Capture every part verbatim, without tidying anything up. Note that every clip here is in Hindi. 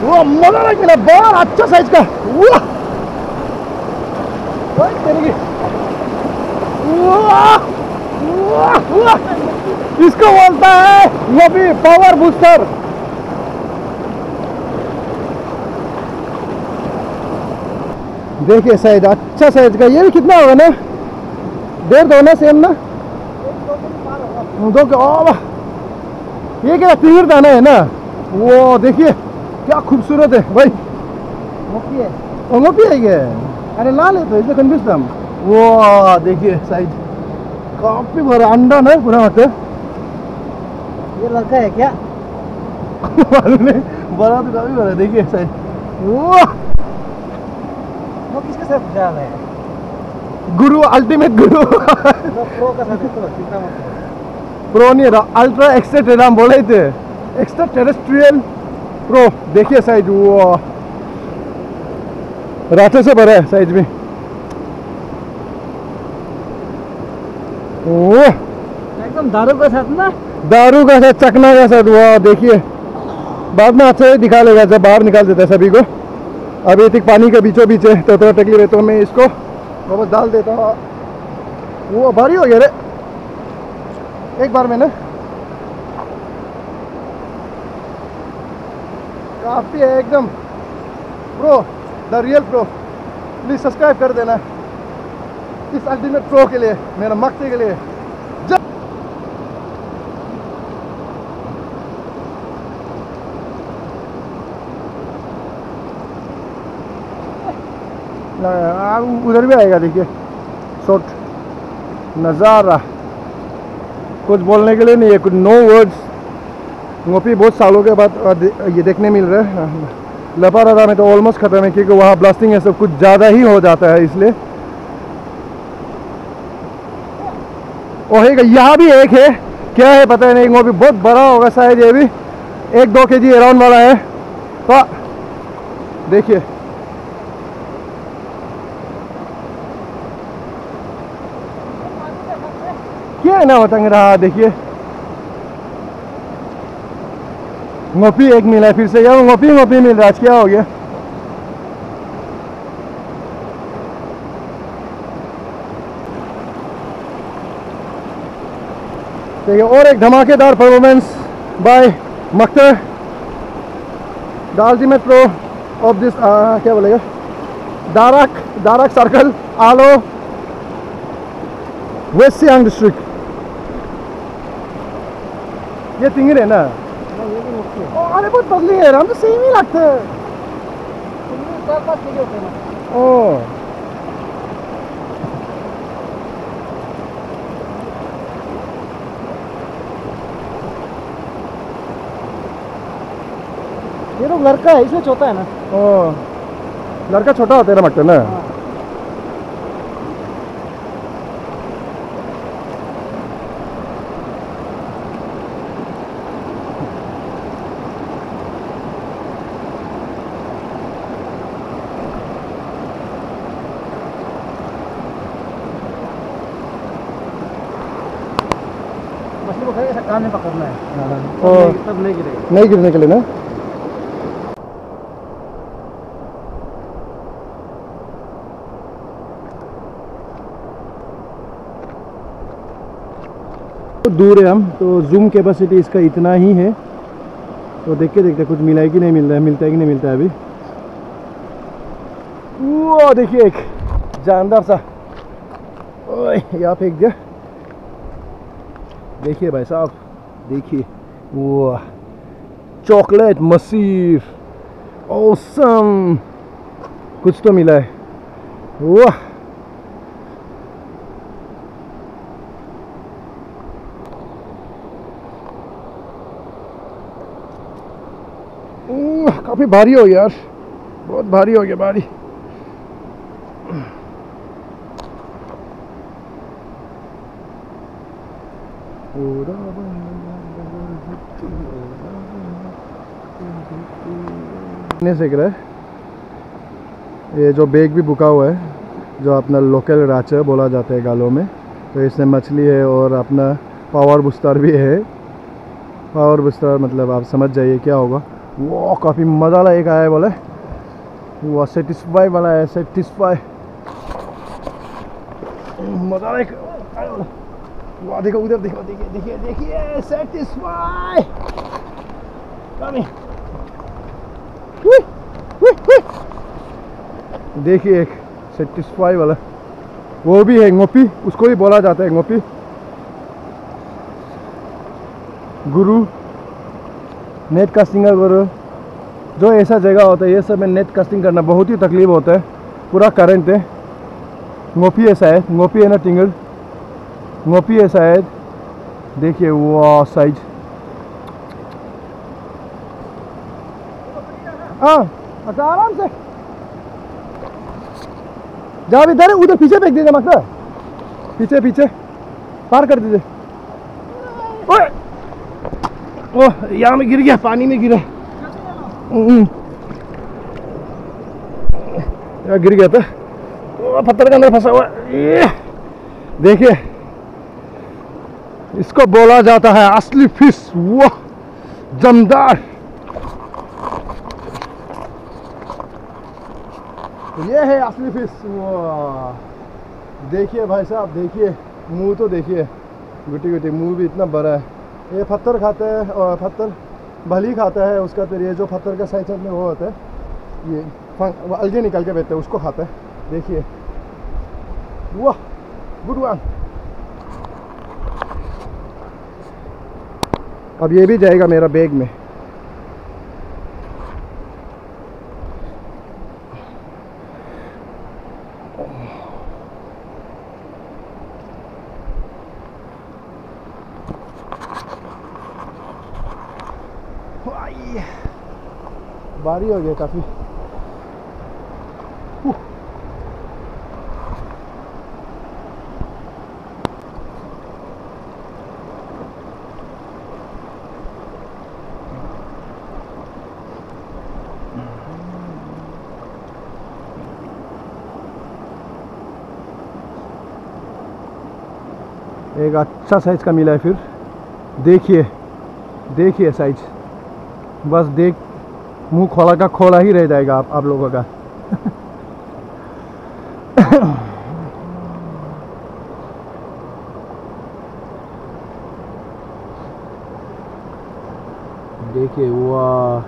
वो मजा लग मिला, बहुत अच्छा साइज का। वाह इसको बोलता है वो भी पावर बूस्टर। देखिए साइज, अच्छा साइज का। ये भी कितना होगा ना, डेढ़ दो ना, सेम ना, दो के। ओ ये क्या तीर दाना है ना, वो देखिए क्या खूबसूरत है भाई। मोपी है, ओ मोपी है क्या? अरे लाल है तो इसलिए कंफ्यूज था हम। वो देखिए साइज काफी बड़ा, अंडा ना पूरा होता। ये लड़का है क्या? मालूम नहीं, बड़ा तो काफी बड़ा। देखिए साइज। वो वो किसके साथ जा रहा है? गुरु, अल्टीमेट गुरु। प्रो का साथ तो चिंता मत करो। प्रो नहीं रहा, अल्ट्रा एक्स्ट्रा टेराम बोले थे, एक्स्ट्रा टेरेस्ट्रियल प्रो। देखिए साइज, वो रातों से भरा है साइज में। ओ एकदम दारू का साथ ना, दारू का साथ, चकना का साथ। वो देखिए बाद में अच्छे दिखा लेगा जब बाहर निकाल देता है सभी को। अभी तक पानी के बीचों बीच है तो थोड़ा तकलीफ है, तो मैं इसको वापस डाल देता हूँ। वो भारी हो गया रे एक बार में ना, काफी है एकदम। Pro, the real pro. Please subscribe कर देना इस अल्टीमेट प्रो के लिए, मेरा मक्ते के लिए। उधर भी आएगा, देखिए शॉट नज़ारा। कुछ बोलने के लिए नहीं है, कुछ नो वर्ड्स। मोपी बहुत सालों के बाद ये देखने मिल रहा है। लपारादा में तो ऑलमोस्ट ख़त्म है, क्योंकि वहाँ ब्लास्टिंग है सब कुछ ज़्यादा ही हो जाता है, इसलिए। और यहाँ भी एक है, क्या है पता नहीं, वो भी बहुत बड़ा होगा शायद। ये भी एक दो के जी अराउंड वाला है। तो देखिए क्या है ना होता रहा। देखिए मोपी एक मिला है फिर से, यार मोपी मोपी मिल रहा है, क्या हो गया? ठीक है, और एक धमाकेदार परफॉर्मेंस बाय मक्तर, the ultimate pro of this, क्या बोलेगा, Darak Darak circle, Aalo, West Siang district. ये तिंगरे है ना? ओ, अरे बहुत पतली है, हम तो सेम ही लगते हैं। ओ ये लोग लड़का है, इसमें छोटा है ना। ओ लड़का छोटा होता है ना मटन ना। मछली को ऐसा कान में पकड़ना है, और तब नहीं गिरेगा, नहीं गिरने के लिए ना। तो दूर है हम, तो जूम कैपेसिटी इसका इतना ही है। तो देख के देखते कुछ मिला है कि नहीं मिल रहा है, मिलता है कि नहीं मिलता है अभी। वो देखिए एक जानदार सा, ओए यहाँ फेंक दिया। देखिए भाई साहब, देखिए वो चॉकलेट मसीर, ऑसम, कुछ तो मिला है। वाह काफी भारी हो गया यार, बहुत भारी हो गया, भारी। नहीं सेक रहा है। ये जो बैग भी बुका हुआ है, जो अपना लोकल राचा बोला जाता है गालों में, तो इसमें मछली है और अपना पावर बूस्टर भी है। पावर बूस्टर मतलब आप समझ जाइए क्या होगा। वो काफ़ी मज़ा लायक आया है बोले, वो सेटिस्फाई वाला है, सेटिस्फाई मज़ा लायक। वाह देखो उधर, देखो देखिए देखिए देखिए सेटिस्फाई। देखिए एक सेटिस्फाई वाला, वो भी है ngopi, उसको भी बोला जाता है ngopi। गुरु नेट कास्टिंग का गुरु, जो ऐसा जगह होता है ये सब में नेट कास्टिंग करना बहुत ही तकलीफ होता है, पूरा करंट है। ngopi है शायद, ngopi है ना टिंगल, ngopi है शायद। देखिए वो साइज, हाँ अच्छा आराम से जहाँ इधर है उधर पीछे फेंक दीजिए, मतलब पीछे पीछे पार कर दीजिए। ओए ओह यहाँ में गिर गया, पानी में गिरा, यहाँ गिर गया था, ओ, पत्थर के अंदर फंसा हुआ। ये देखिए इसको बोला जाता है असली फिश, वो जमदार। ये है असली फिश। वाह देखिए भाई साहब, देखिए मुंह तो देखिए, गुटी गुटी मुंह भी इतना बड़ा है। ये पत्थर खाता है और पत्थर भली खाता है उसका, फिर ये जो पत्थर का साइड साइड में वो होता है, ये अलगे निकल के बैठते हैं उसको खाता है। देखिए वाह गुड वन। अब ये भी जाएगा मेरा बैग में। भारी हो गया काफी। एक अच्छा साइज का मिला है फिर। देखिए देखिए साइज, बस देख मुंह खोला का खोला ही रह जाएगा आप आप लोगों का। देखिए वाह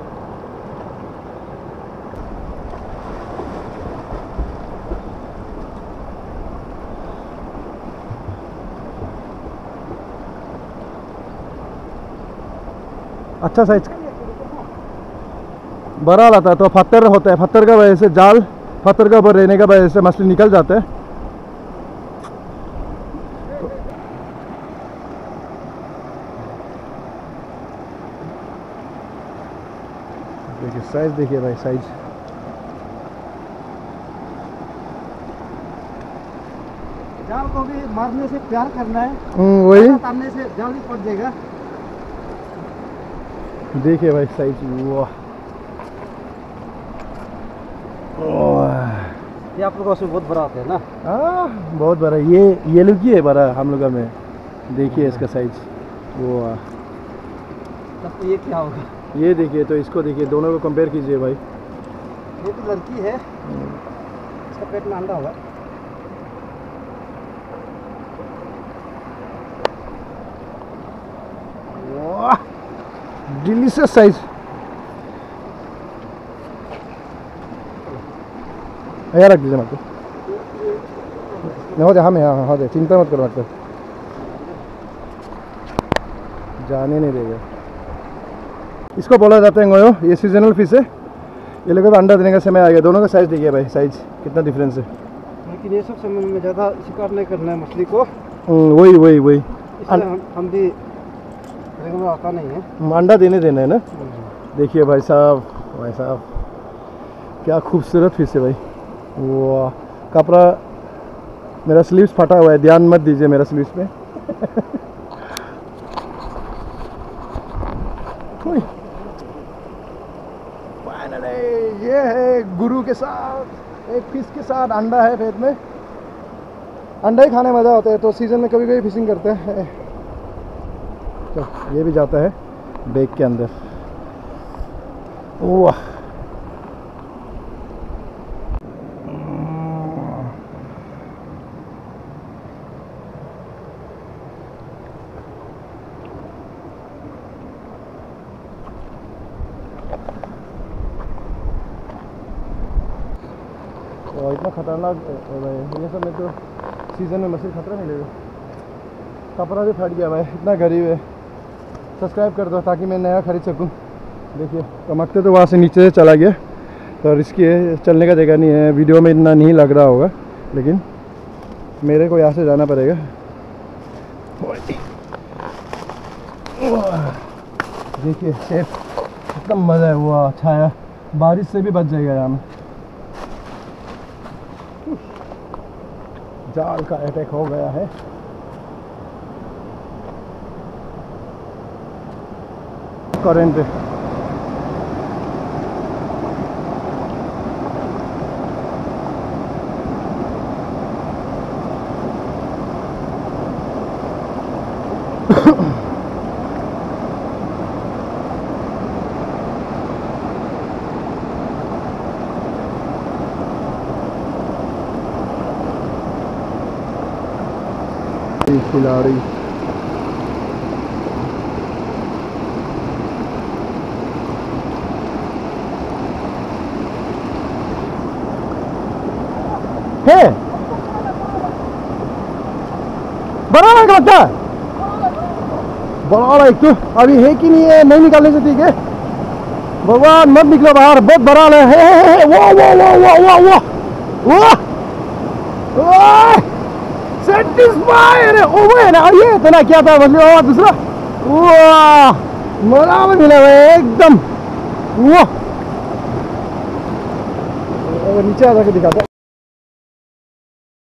अच्छा साइज बड़ा लाता है, तो पत्थर होता है, पत्थर का वजह से जाल पत्थर का ऊपर रहने का वजह से मछली निकल जाता है। देखिए साइज, देखिए भाई साइज। जाल को भी मारने से प्यार करना है, वही तारने से जाल ही पड़ जाएगा। देखिए भाई साइज, वाह ये आप लोगों से बहुत बड़ा होता है ना? हाँ बहुत बड़ा, ये ये लोग ही है बड़ा हम लोगों में। देखिए इसका साइज, वाह। तब तो ये क्या होगा? ये देखिए, तो इसको देखिए, दोनों को कंपेयर कीजिए भाई। ये तो लड़की है, इसका पेट में अंडा होगा। वाह डिलीशियस साइज। यहाँ रख दीजिए मतलब, हो जाए हमें, हाँ हो जाए, चिंता मत करो मतलब, जाने नहीं देगा। इसको बोला जाता है ngoyo, ये सीजनल फिश है। ये लोगों का अंडा देने का समय आ गया। दोनों का साइज देखिए भाई, साइज कितना डिफरेंस है। लेकिन ये सब समय में ज़्यादा शिकार नहीं करना है मछली को। वही वही वही हम, हम भी रेगुलर आता नहीं है, अंडा देने देना है ना। देखिए भाई साहब, भाई साहब क्या खूबसूरत फिश है भाई। वाह कपड़ा, मेरा स्लीव्स फटा हुआ है, ध्यान मत दीजिए मेरा स्लीव्स पे। फाइनली ये है गुरु के साथ, एक फिश के साथ अंडा है पेट में। अंडा ही खाने मज़ा होता है, तो सीज़न में कभी कभी फिशिंग करते हैं। तो ये भी जाता है बैग के अंदर। वाह और इतना खतरनाक ये सब में तो सीज़न में मछली खतरा मिलेगा। कपड़ा भी फट गया भाई, इतना गरीब है। सब्सक्राइब कर दो ताकि मैं नया खरीद सकूं। देखिए चमकते तो वहाँ से नीचे से चला गया, तो रिस्की है, चलने का जगह नहीं है। वीडियो में इतना नहीं लग रहा होगा, लेकिन मेरे को यहाँ से जाना पड़ेगा। देखिए शेफ कितना मज़ा है, वो अच्छा है। बारिश से भी बच जाएगा यहाँ में। जाल का अटैक हो गया है। करंट खिलाड़ी है, बड़ा वाला लगता है, बड़ा वाला एक तो अभी है कि नहीं है, नहीं निकालने से ठीक है। भगवान मत निकलो बाहर, बहुत बड़ा वाला है। वाह वाह वाह वाह वाह वाह वाह, सेटिस्फाई। अरे ओ वो है ना, ये तो ना क्या था मछली वाला दूसरा। वाह बराबर मिला भाई एकदम। वाह नीचे आ जाके दिखाता